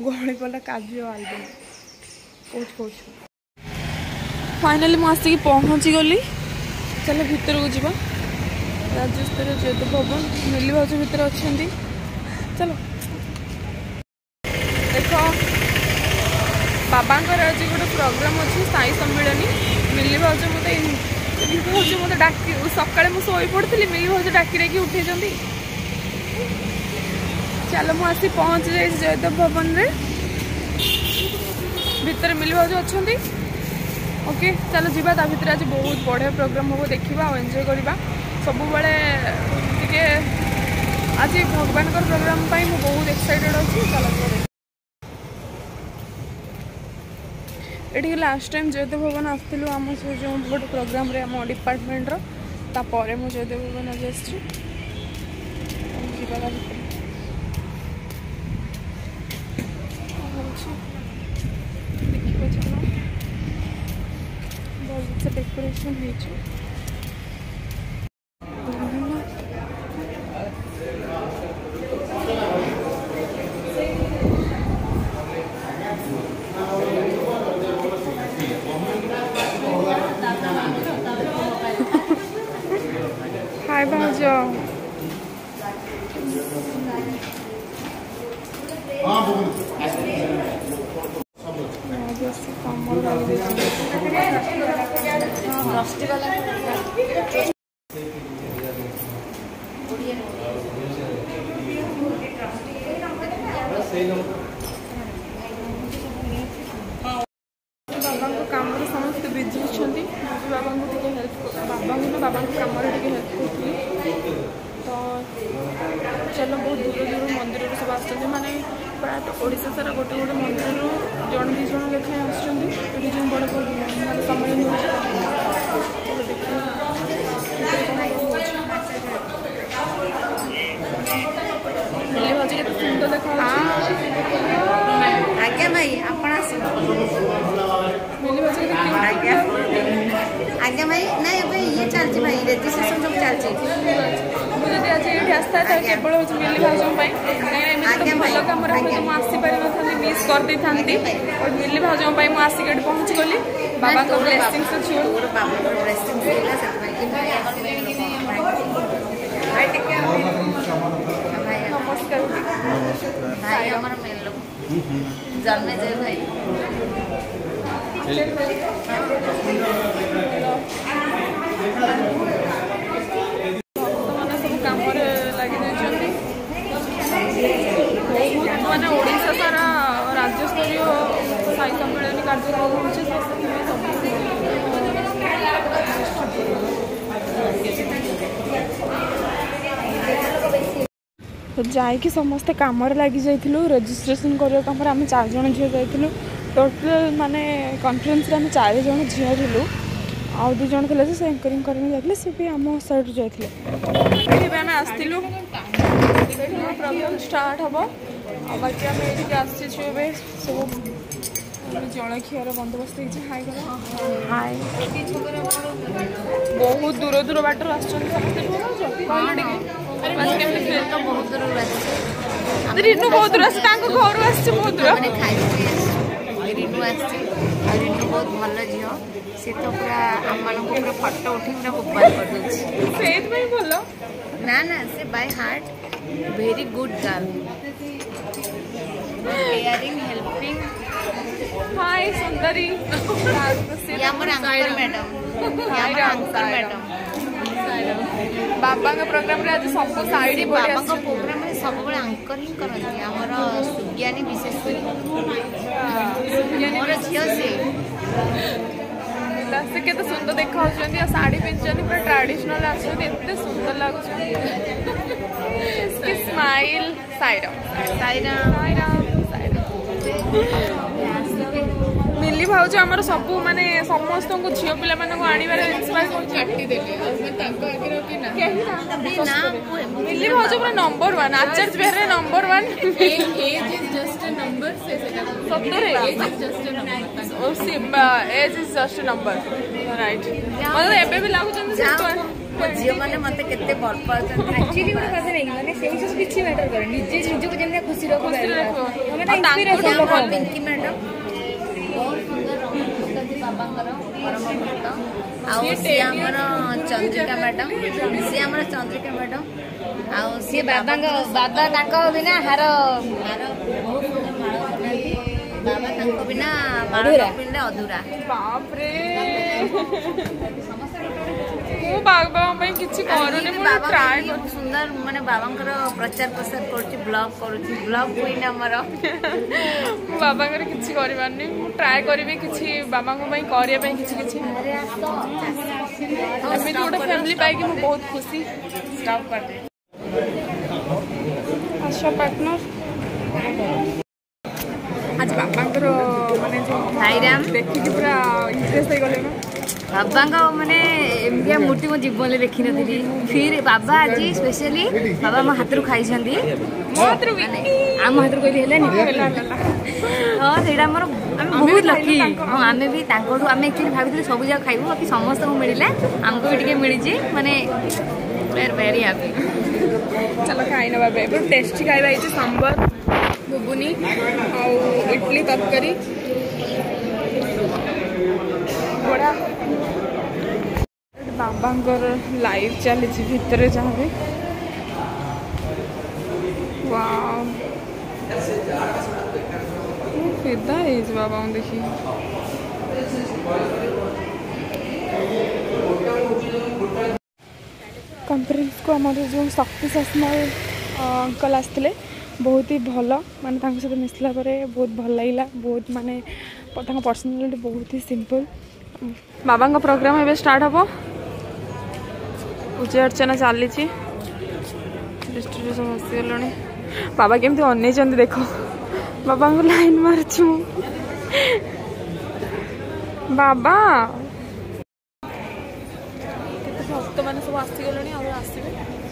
गली पड़ा काजू आलबम कौच फाइनाली मुझे पहुँची गली। चलो भितर को जीवा राज्य स्तरीय जयदेव भवन मिली भाज भितर अच्छा। चलो देख बाबा आज गोटे प्रोग्राम अच्छी साई सम्मिलनी मिली भाज मत मत डाक सका मुझे पड़ी मिली भाज डाकी डाकी उठे। चलो मुझे पहुँची जाए जयदेव भवन रे भितर मिली भाज अच्छा। ओके चलो जीवा ता भितर आज बहुत बढ़िया प्रोग्राम हम देखा और एंजॉय करवा सब बड़े टे आज भगवान प्रोग्राम पाई मु बहुत एक्साइटेड अच्छी। चलो ये लास्ट टाइम जयदेव भवन आसलु आम से जो गोटे प्रोग्राम रे आम डिपार्टमेंट रे मु जयदेव भवन आज आस डेकोरेशन हाय भाजो बाबा काम समस्त बिजी अच्छा बाबा बाबा कम हेल्प करी। तो चलो बहुत दूर दूर मंदिर सब आसते माने प्रायः ओडिशा सारा गोटे गोटे मंदिर जन दी जन लेखाएं आसुँच बड़ समय मिली भाजी के सुंदर देखा आज्ञा भाई आपण मिली भाजी आज्ञा भाई ना ये चलती भाई रजिस्ट्रेशन सब चलती मुझे आज ये आसता था केवल हूँ मिली भाजों भल कम आसी पारि न मिस कर दी था और मिली भाजों मुझे आसिक पहुँची गली बाबा को ब्लेसिंग्स अच्छी नमस्कार भाई हमारा मेल जन्मे जय भाई सब कम लगी माने ओडिशा सारा राज्य स्तरीय साई सम्मेलन कार्यक्रम होचे तो जाइए समस्ते कम लगी जाइलु रजिस्ट्रेशन करने कम आम 4 जन झील जाइलु टोटाल माने कॉन्फ्रेंस रे आम 4 जन झील थिलु आउ 2 जन थे से एंकरिंग करने जाते सी भी आम साइड जाइए आम आसलु प्रोग्राम स्टार्ट हम बाकी आम ये सब जलखियार बंदोबस्त हाई हाई बहुत दूर दूर बाटर आस रिनू बहुत दूर आस घर आस बहुत दूर रिनू रिनू बहुत भल झी से तो पूरा आम पूरा फटो उठी पूरा मोबाइल कर भल ना ना से by heart very good girl caring helping hi सुंदरी अंकल मैडम अंकल मैडम बाबा प्रोग्राम रे आज सब साइड बाबा प्रोग्राम रे सब बळे एंकरिंग करନ୍ତି हमर सुज्ञानी विशेष करी मोर झियो से केते सुंदर देखा होचंदी आ साड़ी पिंचनी पूरा ट्रेडिशनल आछन एते सुंदर लागछ स्माइल साइड मिली भाज आमर सब माने समस्त को झील पिला मानक आनिबार इंस्पायर मिली भाज पूरा नंबर 1 आचार्य Bihar number 1 age is just number right मतलब एबे भी लागुचन ମୋ झील मैंने मत के भल पाँच एक्चुअली गोटे कथा नहीं माने सेही सब किछि मैटर करे निजे निजको जेमे खुशी रखो हमें इंस्पिरेशन पिंकी मैडम बहुत सुंदर बाबांकर परम भक्त आउ सी हमर चंद्रिका मैडम सी हमर चंद्रिका मैडम आउ सी बाबा तांको बिना हार बहुत सुंदर माळ बनाती बाबा तांको बिना माळ पिंडे अधूरा बाप रे मु बाबा ପାଇଁ କିଛି କରୁନି ମୁଁ ଟ୍ରାଏ बहुत सुंदर माने बाबांकर प्रचार प्रसार करछि ब्लॉग क्वीन हमर बाबाଙ୍କର କିଛି କରିବାନି ମୁଁ ଟ୍ରାଏ କରିବି କିଛି ବାବାଙ୍କ ପାଇଁ କରିବା ପାଇଁ କିଛି କିଛି ଏମିତି ଗୋଟେ ଫ୍ୟାମିଲି ପାଇକି ମୁଁ ବହୁତ ଖୁସି स्टॉप कर दे ଆଶା ପାର୍ଟନର आज बाबाଙ୍କର ମାନେ ଯୋଉ साईराम ଦେଖିକି ପୁରା ଇମ୍ପ୍ରେସ ହେଇଗଲେ ନା बाबा माने एमतिया मूर्ति मो जीवन में देखी नथी फिर बाबा आज स्पेशली बाबा मो हाथ रु खाई छंदी मात्र आम हाथ रु कहली हेले नि हां सेडा हमर हम बहुत लकी हां आमे भी तांकोडू आमे एक्चुअली भाबिथि सब जगह खाइबो बाकी समस्त को मिलिले हमको भी टिके मिली जी माने वी आर वेरी हैप्पी चलो खाई ना बाबा बहुत टेस्टी खाइबा है सांबर घुगुनी और इडली तरकारी बड़ा बाबांकर लाइव चली भितर जहाँ वाव फिदा है बाबा देखी कॉन्फ्रेंस को हमारे जो शक्ति शासनाल अंकल आसते बहुत ही भल माने सहित मिसला बहुत भल लगे बहुत माने पर्सनालिटी बहुत ही सिंपल बाबा प्रोग्राम ए स्टार्ट हम पूजा अर्चना चली डिस्ट्रीब्यूशन आसीगल बाबा केमती अन देख बाबा को लाइन मार्च बाबा भक्त मैंने सब आसीगल आसवे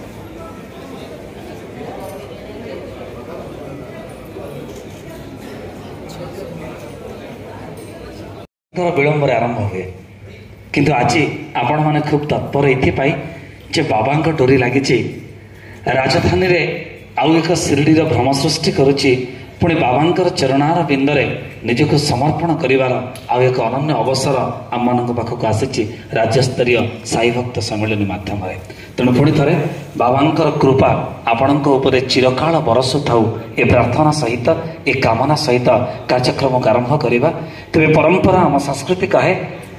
विलंब आरंभ हुए किंतु आज आपण मैंने खूब तत्पर ये जे बाबा डोरी लगी राजधानी रे आउ एक शिरडीर भ्रम सृष्टि करुच्ची पुणी बाबांकर चरणार बिंदरे निजक समर्पण करिवार आउ एक अनन्य अवसर आम मान पाखक आसी राज्यस्तरीय साई भक्त सम्मेलन माध्यम तेणु पुणी थे बाबांकर कृपा आपणक उपरे चिरकाल बरसु थाउ ए प्रार्थना सहित ए कामना सहित कार्यक्रम आरंभ करवा तेरे परंपरा आम संस्कृति कहे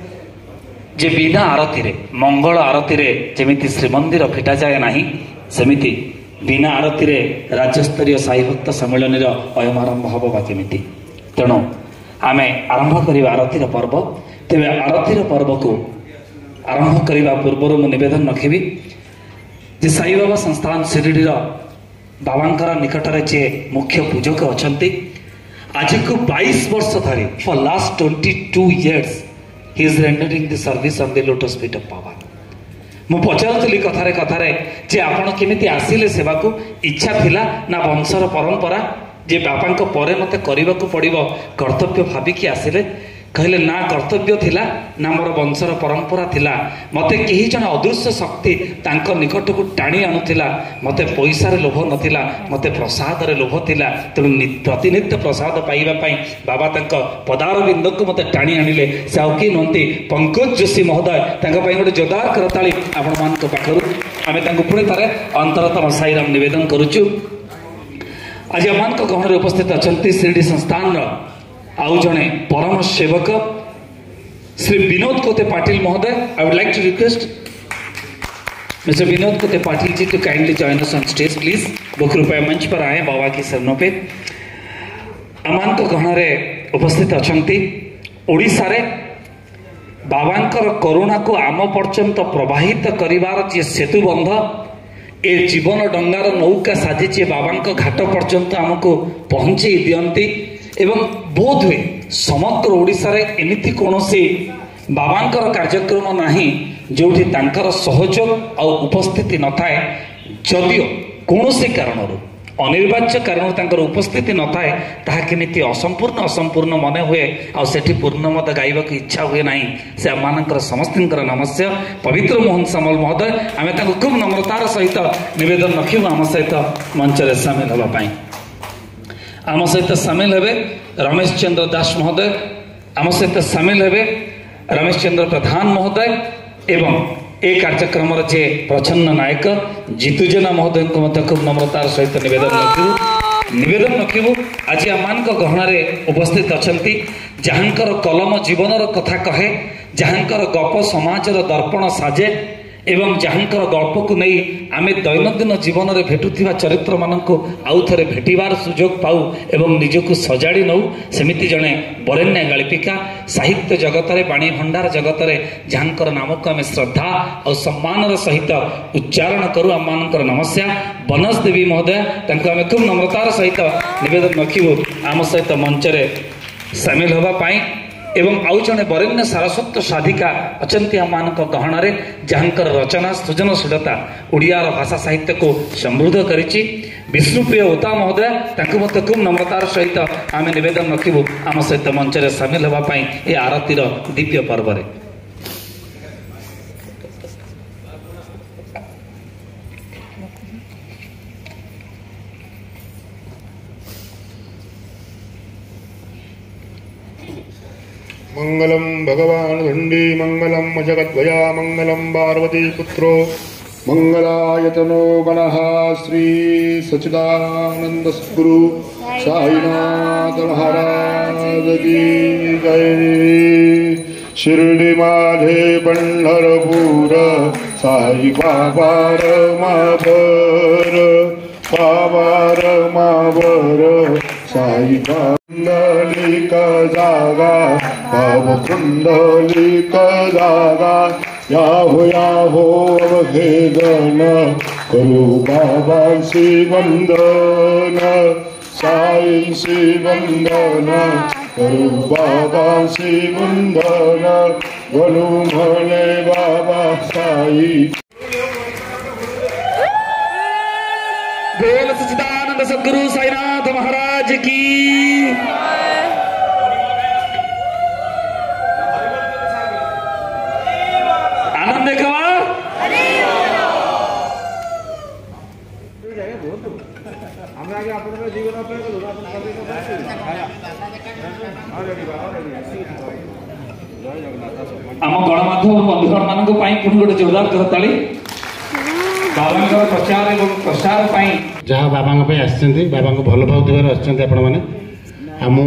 जे बिना आरती रे मंगल आरती रे जेमिति श्रीमंदिर फिटा जाए नाही सेमिति बिना आरती रे राज्यस्तरीय साई भक्त सम्मेलन अयम आरंभ हम बा केमिति तेणु आमे आरंभ करवा आरतीर पर्व तेरे आरतीर पर्व को आरंभ करने पूर्व मु निवेदन रखी जे साई बाबा संस्थान शिरडीर बाबांकर निकटरे जे मुख्य पूजक अच्छा आज को 22 वर्ष धरी for last 22 years he is rendering the service on the lotus feet of Baba मु पचारुली कथारे कथारे जे आपण केमिति आसिले सेवा को इच्छा थिला ना वंशर परंपरा जे बापांक परे मते करबाकू पड़िबो कर्तव्य भाबिकी आसिले कहले ना कर्तव्य थिला ना मोर वंशर परंपरा थिला मते केही जन अदृश्य शक्ति तांक निकट को टाणी आणुथिला मते पैसा रे लोभ नथिला मते प्रसाद रे लोभ थिला तेणु प्रतिनित्य प्रसाद पाइबा पई बाबा तांक पदार बिंद को मते टाणी आनिले साउकी नंती पंकज जोशी महोदय तांक पई गोटे जोरदार करताली आपण मान को पाखरु आमे तांक पुणे तारे अंतरतम साईराम निवेदन करूछु आज मान को गहन रे उपस्थित अछंती शिरडी संस्थान रो आउ जने परम सेवक श्री विनोद कोते पाटिल महोदय I would like to request mister Vinod Kote Patil ji to kindly join us on stage please वो कृपया मंच पर आए बाबा की शरणों पे अमान को गहन उपस्थित अछंती ओडिसा रे बाबांकर करुणा को आम पर्यंत प्रवाहित करिवार जे सेतुबंध ए जीवन डंगार नौका साजिचे बाबांक घाट पर्यंत आमको पहुंचे दियंती एवं बोध हुए समग्र ओडिशा रे एमिति कोनोसी बाबांकर कार्यक्रम नाही जोठी तांकर सहयोग और उपस्थिति न थाए जदियो कोनोसी कारणरू अनिर्वाच्य कारण तांकर उपस्थिति न थाए ताहा केमिति असंपूर्ण मन हुए आ सेठी पूर्णमद गाइबाक इच्छा हुए नाही से आमानकर समस्तंकर नमस्य पवित्र मोहन सामल महोदय आमे तांको खूब नम्रतार सहित निवेदन रखिबु आम सहित मंच रे शामिल होबा पाई। आम सहित सामिल हेबे रमेश चंद्र दास महोदय, आम सहित सामिल हेबे रमेश चंद्र प्रधान महोदय एवं ए कार्यक्रम जे प्रछन्न नायक जीतू जेना महोदय को खूब नम्रतार सहित निवेदन रखिबु। आज आम गहणार उपस्थित अछंती जहांकर कलम जीवनर कथा कहे, जहांकर गप समाजर दर्पण साजे एवं जहांकर गल्प को नहीं आमे दैनंदिन जीवन में भेटुथिबा चरित्र माननको आउ थरे भेटिबार सुजोग पाऊ एवं निजको सजाड़ी नौ सेमिति जणे बरेण्य गाळिपिका साहित्य जगत रे बाणी भंडार जगत रे जहांकर नाम को आमे श्रद्धा और सम्मान सहित उच्चारण करू। आममानकर नमस्या बनस देवी महोदय तांको आमे खूब नम्रतार सहित निवेदन रखिबु आम सहित मंच रे शामिल होबा पाई। एवं आउ जड़े बरेण्य सारस्वत साधिका अचंती आम गहणार जहांकर रचना सृजनशीलता ओडियार भाषा साहित्य को समृद्ध करिछि। विष्णुप्रिय उता महोदय तांको मते खूब नम्रतार सहित आम निवेदन रखिबु आम सहित मंच रे शामिल होबा पई ए आरतीर दिव्य पर्व रे। मंगलम भगवान धंडी मंगलम जगद्वया मंगलम पार्वती पुत्रो मंगलायतनो गणः श्री सच्चिदानंद सद्गुरु साईनाथ महाराज की जय। शिर्डी माझे पंढरपूर साई बाबा रमाभर साई कुंडलिका जागा भाव कुंडलिका जागा याहो अवहेदन करू बाबांशी वंदन साईंशी वंदन करू बाबांशी वंदन बोलू म्हणे बाबा साई। बोल सच्चिदानंद सद्गुरु साईनाथ महाराज की। आनंद कवा आम गणमाध्यम बंधुगण मान पुणी गोटे जोरदार करताली बाबा प्रचार एवं प्रसार जहाँ बाबा बाबा को भल पावर आपण मैंने आम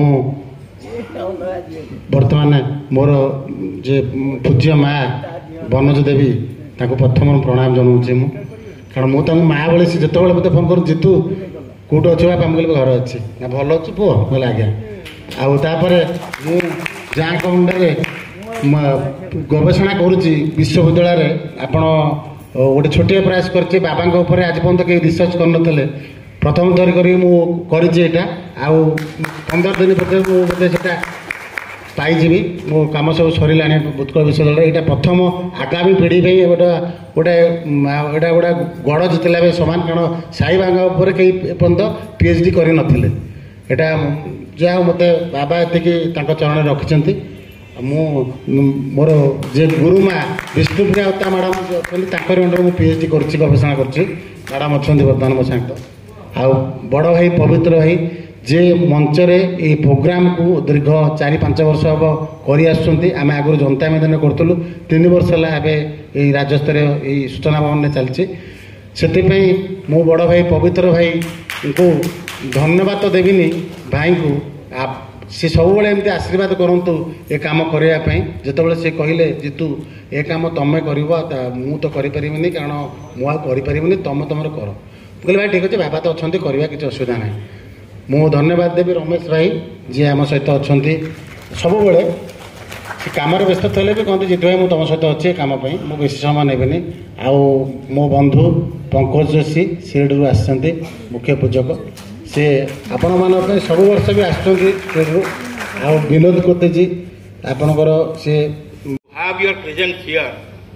बर्तमान मोर जे पूज्य माँ बनज देवी प्रथम प्रणाम जनाऊँगी मु कारण मुझे माँ बेले सी जिते मत फोन कर जीतू कौट अच्छे बापा मुझे घर अच्छी ना भल अच्छी पुओ बोले आज्ञा आउे जहाँ मुंडे गवेषणा करुच्ची विश्वविद्यालय आपण गोटे छोटिया प्रयास कर बाबा आज पर्यटन कहीं रिसर्च कर प्रथम थर करटा आ 15 दिन बोधे से पाई मो कम सब सरला उत्कल विश्वविद्यालय यहाँ प्रथम आगामी पीढ़ी पे गोटे गोटे गोटे गड़ जितला सामान कारण साई बाबा कहीं पर्यटन PhD कर नथिले एटा जहाँ मत बाबा ये चरण रखिंट मोर जे गुरुमा विष्णुप्रिया उता मैडम अच्छा अंडर मुझे PhD कर गवेषणा करम अच्छा बर्तमान मो साथ आ बड़ भाई पवित्र भाई जे मंचरे ये प्रोग्राम को दीर्घ 4-5 वर्ष हम कर आम आगुरी जनता मैदान करूँ 3 वर्ष है राज्यस्तरीय सूचना भवन में चलती से मो बड़ भाई पवित्र भाई को धन्यवाद तो देविनी भाई को सी सब एमती आशीर्वाद करूँ ये कम करने जिते सी कहले जीतू ये कम तुम कर मु तो करें कारण मुझे तुम तुम कर कहले भाई ठीक अच्छे बाबा तो अच्छा करवा किसी असुविधा ना मु धन्यवाद देवी रमेश भाई जी आम सहित अच्छा सब बड़े कम व्यस्त थे भी कहते जीतू भाई मुझे तुम सहित अच्छे कम मुझे बेसी समय नेबी आउ मो बंधु पंकज जोशी शिरडी आसते मुख्य पूजक से आपण मान सब वर्ष भी आसरू आ विनोद कोते जी आपणकर से have your presence here,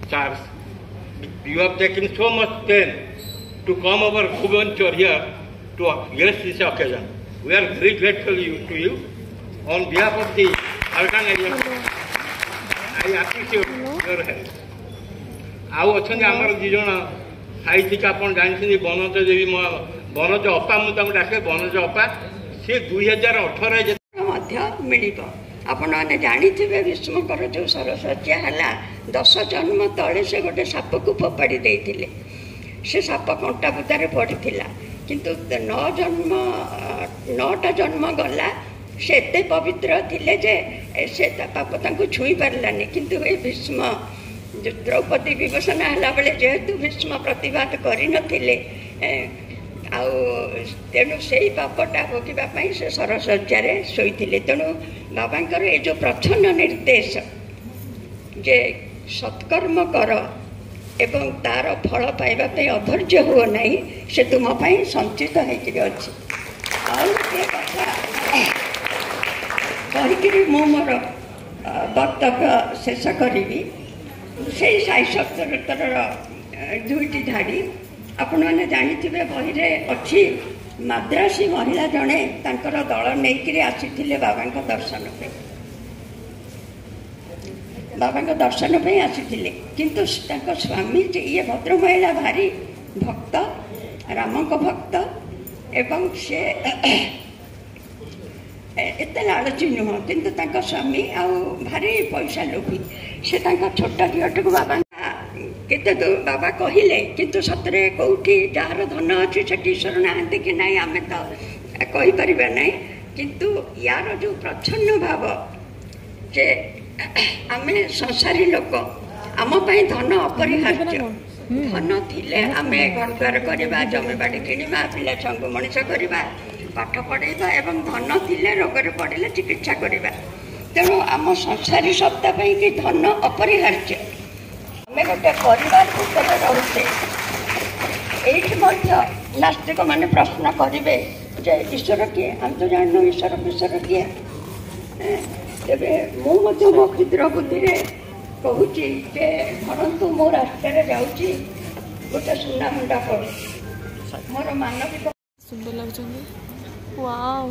Charles. You have taken so much pain to come over Bhubaneswar here to grace this occasion. We are very grateful to you. On behalf of the organization, I appreciate your help. ଆଉ ଅଛନ୍ତି ଆମର ଦୁଇ ଜଣ ସାହିତ୍ୟିକ ଆପଣ ଜାଣିଛନ୍ତି ବନଜ ଦେବୀ ବନଜ ଅପା ମୁଁ ତାଙ୍କୁ ଡାକେ ବନଜ ଅପା ସେ 2018 ମଧ୍ୟ ମିଳିବ। ଆପଣମାନେ ଜାଣିଥିବେ ଭୀଷ୍ମଙ୍କର ଯେଉଁ ସରସ୍ୱତ୍ୟା ହେଲା 10 ଜନ୍ମ ତଳେ ସେ ଗୋଟେ ସାପକୁ ଫୋପାଡ଼ି ଦେଇଥିଲେ। ସେ ସାପ କଣ୍ଟା ବୁଦାରେ ପଡ଼ିଥିଲା କିନ୍ତୁ 9ଟା ଜନ୍ମ ଗଲା ସେ ଏତେ ପବିତ୍ର ଥିଲେ ଯେ ସେ ପାପ ତାଙ୍କୁ ଛୁଇଁ ପାରିଲାନି। କିନ୍ତୁ ଏ ଭୀଷ୍ମ ଦ୍ରୌପଦୀ ବିଭୀଷଣ ହେଲା ବେଳେ ଯେହେତୁ ଭୀଷ୍ମ ପ୍ରତିବାଦ କରିନଥିଲେ ଆଉ ତେଣୁ ସେଇ ପାପଟା ଭୋଗିବା ପାଇଁ ସେ ସରଶଯ୍ୟାରେ ଶୋଇଥିଲେ। ତେଣୁ ବାବାଙ୍କର ଏ ଯେଉଁ ପ୍ରଚ୍ଛନ୍ନ ନିର୍ଦ୍ଦେଶ ଯେ ସତ୍କର୍ମ କର ଏବଂ ତାର ଫଳ ପାଇବା ପାଇଁ ଅଧୈର୍ଯ୍ୟ ହୁଅ ନାହିଁ ସେ ତୁମ ପାଇଁ ସଞ୍ଚିତ ହେଇକିରି ଅଛି। ଆଉ ଗୋଟିଏ କଥା କହିକିରି ମୁଁ ମୋର ବକ୍ତବ୍ୟ ଶେଷ କରିବି। ସେଇ ସାଇ ସପ୍ତରତର 2ଟି ଧାଡ଼ି ଆପଣମାନେ ଜାଣିଥିବେ ବହିରେ ଅଛି ମାଦ୍ରାସୀ ମହିଳା ଜଣେ ତାଙ୍କର ଦଳ ନେଇକିରି ଆସିଥିଲେ ବାବାଙ୍କ ଦର୍ଶନ ପାଇଁ ଆସିଥିଲେ। କିନ୍ତୁ ତାଙ୍କ ସ୍ୱାମୀ ଯେ ଇଏ ଭଦ୍ର ମହିଳା ଭାରି ଭକ୍ତ ରାମଙ୍କ ଭକ୍ତ ଏବଂ ସେ ଏତେ ଲାଳଚୀ ନୁହଁ କିନ୍ତୁ ତାଙ୍କ ସ୍ୱାମୀ ଆଉ ଭାରି ପଇସା ଲୋଭୀ। ସେ ତାଙ୍କ ଛୋଟ ଝିଅଟିକୁ ବାବା ବାବା କହିଲେ କିନ୍ତୁ ସତରେ କେଉଁଠି ଯାହାର ଧନ ଅଛି ସେଠି ଈଶ୍ୱର ନାହାନ୍ତି କି ନାହିଁ ଆମେ ତ କହିପାରିବା ନାହିଁ। କିନ୍ତୁ ୟାର ଯେଉଁ ପ୍ରଚ୍ଛନ୍ନ ଭାବ ଯେ ଆମେ ସଂସାରୀ ଲୋକ ଆମ ପାଇଁ ଧନ ଅପରିହାର୍ଯ୍ୟ। ଧନ ଥିଲେ ଆମେ ଘରଦ୍ୱାର କରିବା ଜମିବାଡ଼ି କିଣିବା ପିଲା ଛୁଆଙ୍କୁ ମଣିଷ କରିବା ପାଠ ପଢ଼େଇବା ଏବଂ ଧନ ଥିଲେ ରୋଗରେ ପଡ଼ିଲେ ଚିକିତ୍ସା କରିବା। ତେଣୁ ଆମ ସଂସାରୀ ସତ୍ତା ପାଇଁକି ଧନ ଅପରିହାର୍ଯ୍ୟ। ଆମେ ଗୋଟେ ପରିବାର ଭିତରେ ରହୁଛେ। ଏଇଠି ମଧ୍ୟ ନାସ୍ତିକମାନେ ପ୍ରଶ୍ନ କରିବେ ଯେ ଈଶ୍ୱର କିଏ ଆମେ ତ ଜାଣିନୁ ଈଶ୍ୱର କିଏ। ତେବେ ମୁଁ ମଧ୍ୟ ମୋ କ୍ଷୁଦ୍ର ବୁଦ୍ଧିରେ କହୁଛି ଯେ ଧରନ୍ତୁ ମୁଁ ରାସ୍ତାରେ ଯାଉଛି ଗୋଟେ ସୁନା ମୁଣ୍ଡା ପଡ଼ୁଛି ମୋର ମାନବିକ ସୁନ୍ଦର ଲାଗୁଛନ୍ତି। ୱାଓ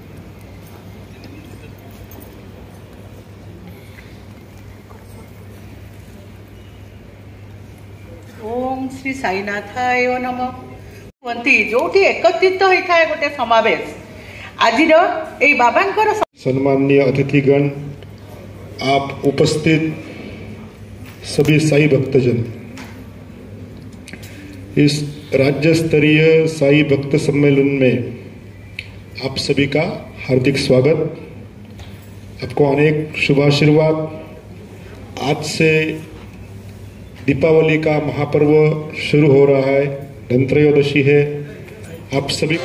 ओम श्री साईनाथाय नमः कहती जो एकत्रित होता है गोटे समावेश आज बाबांकर सम्माननीय अतिथिगण, आप उपस्थित सभी साई भक्तजन, इस राज्य स्तरीय साई भक्त सम्मेलन में आप सभी का हार्दिक स्वागत। आपको अनेक शुभाशीर्वाद। आज से दीपावली का महापर्व शुरू हो रहा है, धनत्रयोदशी है। आप सभी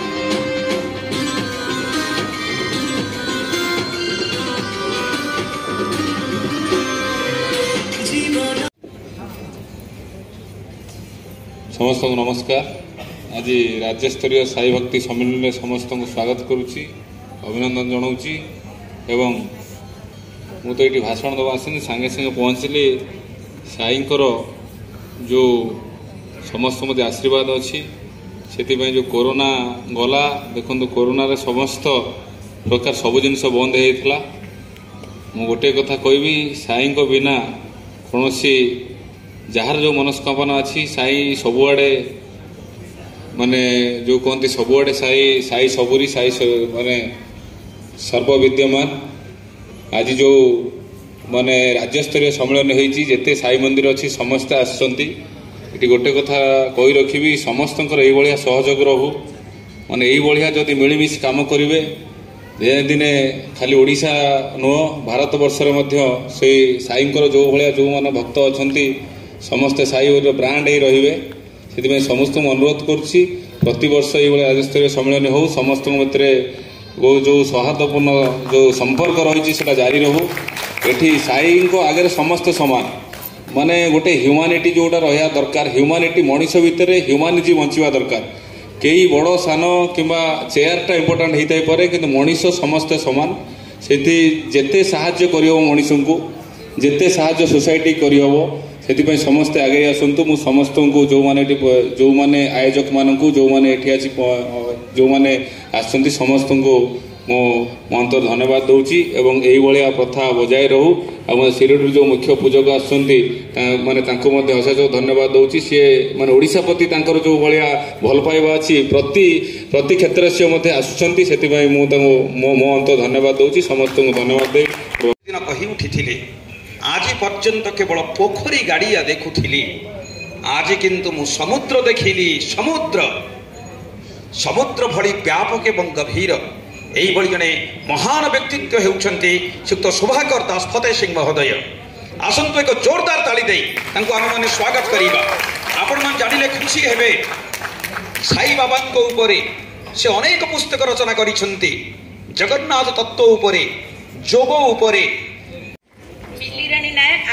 समस्त को नमस्कार। आज राज्य स्तरीय साई भक्ति सम्मेलन में समस्त को स्वागत करुच्ची, अभिनंदन जनाऊँगी। एवं मु तो ये भाषण दवा आसनी सांगे सांगे पहुँचली। साईंकर जो समस्त मध्य आशीर्वाद अच्छी से जो कोरोना गला देखो कोरोना रे समस्त प्रकार सब जिनस बंद होता। मु गोटे कथा कहबी साई बिना कौन जार जो मनस्कामना अच्छी साई सबुआड़े माने जो कहते सबुआड़े साई साई सबुरी साई माने सर्वविद्यमान। आज जो माने राज्य स्तरीय सम्मेलन होती जिते साई मंदिर अच्छी समस्ते आसती गोटे कथा कही रखी समस्त ये सहयोग रहू माने ये जदि मिलमिश काम करेंगे दिन दिने खाली ओडिशा नुह भारत वर्ष से साईंकर जो भाया जो मैंने भक्त अच्छा समस्ते साई ब्रांड ही रे से समस्त अनुरोध करुच्ची प्रति वर्ष ये राज्य स्तरीय सम्मेलन हो समस्त मध्य वो जो सौहार्दपूर्ण जो संपर्क रही जारी रहू। एठी साई को आगे समस्त समान माने गोटे ह्यूमानिटी जोटा रहा दरकार। ह्यूमानिटी मनीष भितर ह्यूमानिटी बंचवा दरकार। कई बड़ सान कि चेयरटा इम्पोर्टाट होता है कि मनीष समस्ते समान से जिते साहाय्य कर मनीष को जिते साहाय्य सोसाइटी करहब से समस्ते आगे आसतु मु समस्त को जो मैंने आयोजक मान जो मैंने जो मैंने आसती समस्त को मो अंतर धन्यवाद दूची एवं यही प्रथा बजाय रहू आ सिरडी जो मुख्य पूजक आसुँच माने अशेष धन्यवाद दूची सी माने ओडिशा प्रति जो भाया भल पाइबा अच्छी प्रति क्षेत्र सी आसुँच से मो अंतर धन्यवाद दूची समस्त को धन्यवाद दे दिन कही उठी आज पर्यंत केवल पोखरी गाड़िया देखुली आज किंतु मु समुद्र देखिली समुद्र भली व्यापक एवं गभीर यही जड़े महान व्यक्तित्व होती श्रीयुक्त शुभाकर दास फतेह सिंह महोदय आसतु एक जोरदार ताली दे आम मैंने स्वागत करवा आपण मैंने जानिले खुशी हेबे साई बाबा से अनेक पुस्तक रचना करिसेंती जगन्नाथ तत्व उपरे जोग उपरे मिलीरानी नायक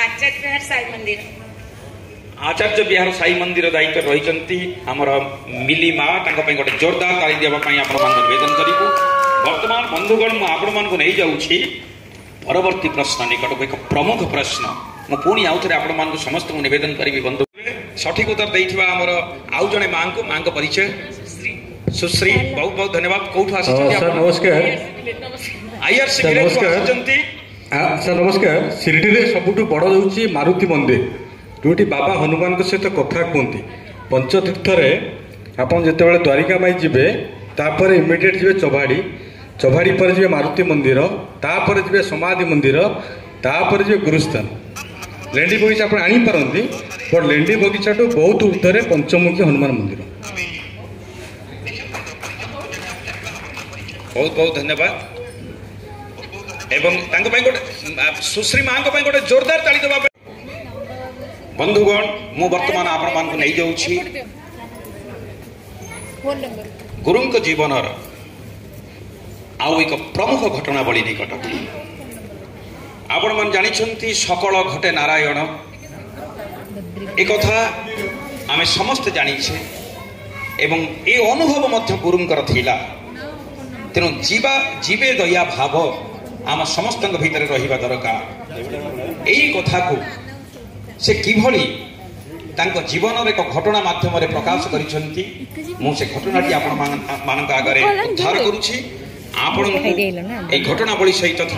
आचार्य विहार साई मंदिर दायित्व रही आमर मिली माँ गोटे जोरदार ताली देवाई आप निवेदन करूँ वर्तमान बंधुगण मु आपण मान नहीं जाऊँगी परवर्ती प्रश्न निकट एक प्रमुख प्रश्न मु पुणी आउ थे आपण मान समस्त को निवेदन करी बंधु सठिक उत्तर देथिबा हमर आउ जने मां को परिचय सुश्री बहुत बहुत धन्यवाद कौठु आसी सर नमस्कार आईआरसी आसचंती सर नमस्कार शिरडी रे सबुठु बड़ होउची मारुति मंदिर जोटी बाबा हनुमान के सहित कथा कहती पंचतीर्थ रे आपन जेतेबेले द्वारिका माई जिबे तापर इमिडिएट जिबे चौभाड़ी पर जी मारुति मंदिर तापर जी समाधि मंदिर तापर जी गुरुस्थान लेंडी बगीचा आप आनीपारती बट लेंडी बगीचा टू बहुत ऊर्धे पंचमुखी हनुमान मंदिर बहुत बहुत धन्यवाद एवं गोटे सुश्री माँ गोटे जोरदार ताली देवा बंधुगण मु वर्तमान आपण मान नहीं जाऊँगी गुरु जीवन आउ एक प्रमुख घटनावली निकट आपण मन जानी सकल घटे नारायण एक आमे समस्त जानीछे एवं ए अनुभव मध्य गुरुंकर थिला तेणु जीवे दया भाव आम समस्त भीतर रहिबा दरकार यही कथा को से किभली तांको जीवन एक घटना माध्यम प्रकाश करिसेंती मु से घटनाटी आपण मानक आगरे उद्धार करूछि आपण ए घटनावली सहित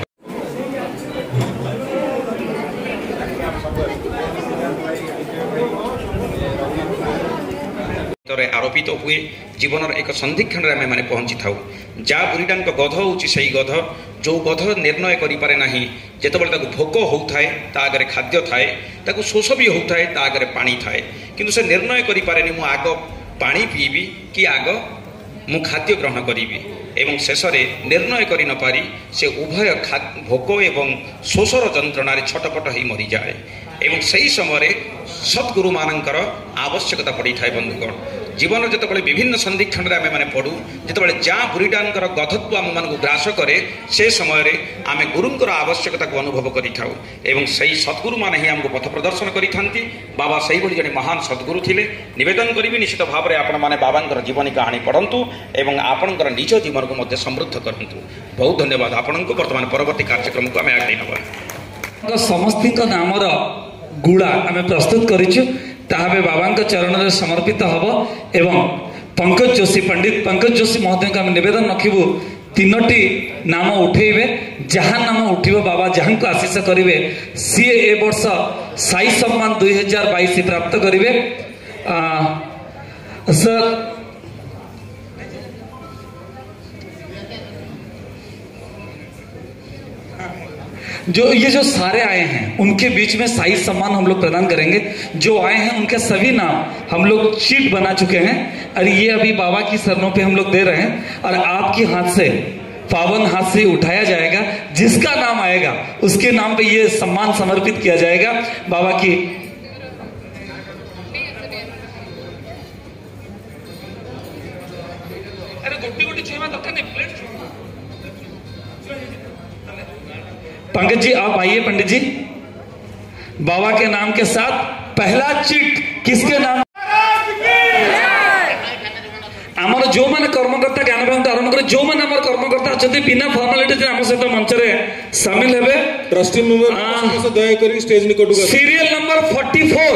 आरोपित हुए जीवन एक संधिक्षण में मैंने पहुंची था जहाँ बुरीटा गध होची गध जो गध निर्णय करें ना जितेबाला भोक होता है आगे खाद्य थाए शोष भी होता है आगे पानी थाए किंतु से निर्णय करें मु आग पानी पीबी कि आग मु खाद्य ग्रहण करी एवं शेष निर्णय कर न पारी से उभय भोक एवं शोषर जंत्रणा छटपट हो मरी जाए एवं सही समय सद्गुरु मानकर आवश्यकता पड़ी था बंधुगण जीवन जिते विभिन्न संधिक्षण में आम पढ़ू जिते जहाँ बुरीटांकर गधत्व आम मान ग्रास करे से समय आम गुरुंकर आवश्यकता को अनुभव करूँ एवं सही सद्गुरु मान ही आमको पथ प्रदर्शन करी बाबा से जड़े महान सद्गुरु थे निवेदन करी निश्चित भाव में आपण मैंने बाबा जीवनी कहानी पढ़ु एवं आपणकर निज जीवन को समृद्ध करूँ बहुत धन्यवाद आपण को बर्तमान परवर्ती कार्यक्रम को आम आगे नवा समस्त नामर गुड़ा आम प्रस्तुत करूँ बाबा चरण में समर्पित हम एवं पंकज जोशी पंडित पंकज जोशी महोदय को आम निवेदन रखू तीनोटी नाम उठेबे जहाँ नाम उठिब बाबा जहाँ को आशीष करेंगे सी ए वर्ष साई सम्मान 2022 प्राप्त करेंगे सर जो ये जो सारे आए हैं उनके बीच में साई सम्मान हम लोग प्रदान करेंगे। जो आए हैं उनके सभी नाम हम लोग शीट बना चुके हैं और ये अभी बाबा की शरणों पे हम लोग दे रहे हैं और आपके हाथ से पावन हाथ से उठाया जाएगा। जिसका नाम आएगा उसके नाम पे ये सम्मान समर्पित किया जाएगा बाबा की। पंकज जी आप आइए। पंडित जी बाबा के नाम के साथ पहला चिट किसके नाम आमर जो मैंने कर्मकर्ता ज्ञान बैंक आरंभ कर जो मैंने कर्मकर्ता अच्छा बिना फर्मालिटी आम सहित मंच में सामिल हे ट्रस्टी मेंबर दया कर स्टेज निकट सीरियल नंबर नंबर 44।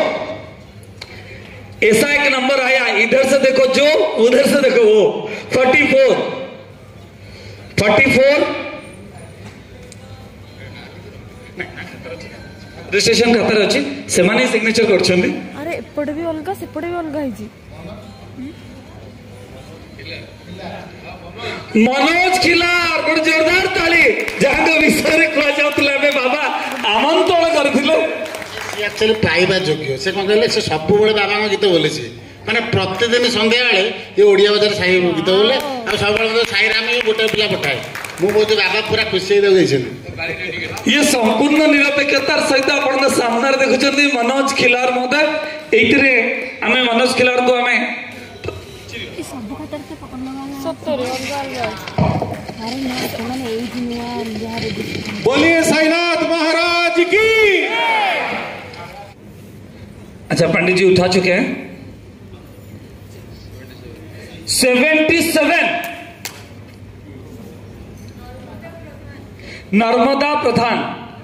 ऐसा एक नंबर आया, इधर से देखो जो, उधर से देखो वो। 44 रजिस्ट्रेशन खातर अच्छी से सिग्नेचर करछंदी। अरे एपटे भी अलग सेपटे भी अलग है। मनोज खिलार गोटे जोरदार ताली जहाँ विषय में कह जाऊला बाबा आमंत्रण करथिले। एक्चुअली पाइबा योग्य से कौन कहले से सब बड़े बाबा गीत बोले माने प्रतिदिन संध्या बेले ये ओडिया बजार साई गीत बोले आ सब साई राम गोटे पिला पठाए मु बहुत बाबा पूरा खुशी ये संपूर्ण निरपेक्षतार सहित आपण सामने देखुଛନ୍ତି मनोज खिलार महोदय। एइतरे आमे मनोज खिलार को आमे बोलिए साईनाथ महाराज की। अच्छा पंडित जी उठा चुके हैं। 77 नर्मदा प्रधान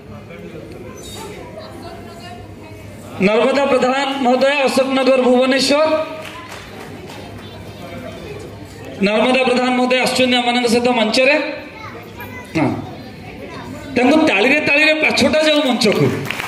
महोदय अशोकनगर भुवनेश्वर। नर्मदा प्रधान महोदय आश्चर्य आम सहित मंच ताली पाछटा जाऊ मंच को,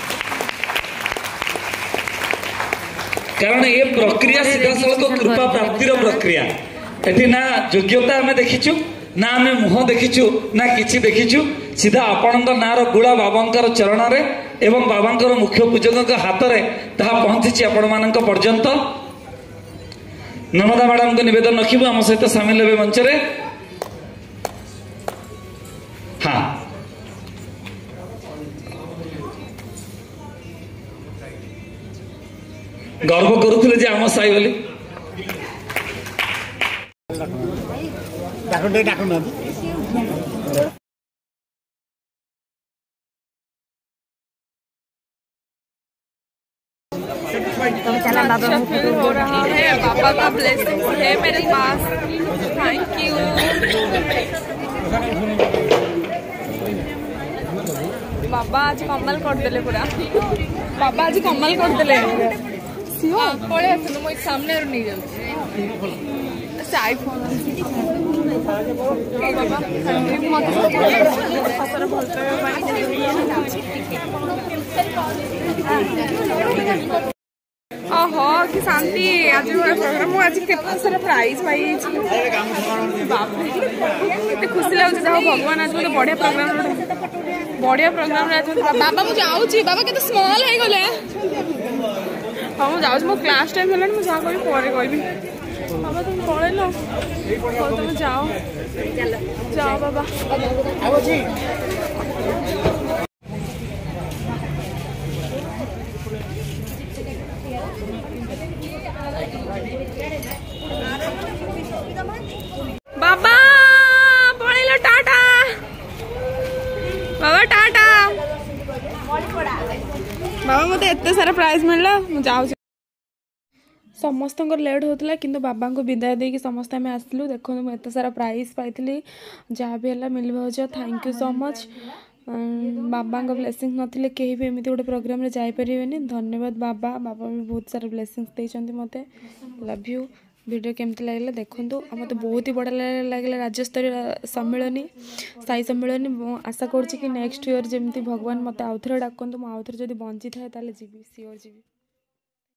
कारण ये प्रक्रिया सीधा सड़क कृपा प्राप्तिर प्रक्रिया। एठी ना योग्यता आम देखीचु ना आम मुह देखीचु ना किछि देखीचु, सीधा आपण नार गुड़ा बाबांकर चरण रे एवं बाबांकर मुख्य पूजक हाथ में ताहा पहुंची आपण मानक पर्यंत। नर्मदा मैडम को निवेदन रखिबु आम सहित सामिल हेबे मंच रे। हाँ गर्व करुले जे आम साई बोली हो रहा है। पापा का ब्लेसिंग है मेरे पास। Thank you. बाबा आज कमाल करदेले पूरा। बाबा आज कमाल करदेले। पळे आसनु मो सामने नहीं जाऊ से आईफोन बाबा ओहो कि शांति आज प्रोग्राम आज केतना सारा प्राइज पाई केते खुशी लागुଛି जाओ भगवान आज मते बढ़िया प्रोग्राम रे बाबा मु जाउची बाबा केते स्मॉल है गले हां मु जाउची मो क्लास टाइम हेलानी मु जा करी परे कहबी बाबा तुम पळेलो तुम जाओ जाओ बाबा आओ जी बाबा पळेलो टाटा बाबा टाटा बाबा मते एते सारा प्राइज मिलला मु जाउ समस्त लेट होता कि बाबा को विदाय देकी समस्त आम आसलु। देखो मुझे एत सारा प्राइज पाई जहाँ भी है मिल भाज थैंक यू सो मच। बाबा ब्लेसिंग नथिले कहीं भी एमती गोटे प्रोग्राम रे जाई परिबेनी। धन्यवाद बाबा भी बहुत सारा ब्लेसिंग्स देइछन्ती मते। Love you. वीडियो केमती लगे देखूँ मत बहुत ही बढ़िया लगे राज्य स्तरीय सम्मेलनी साई सम्मेलनी। आशा करुँच कि नेक्स्ट ईयर जमी भगवान मत आउ थे डाकतु मुझे आउ थे जब बंची थाए जीवी सियोर जीवी।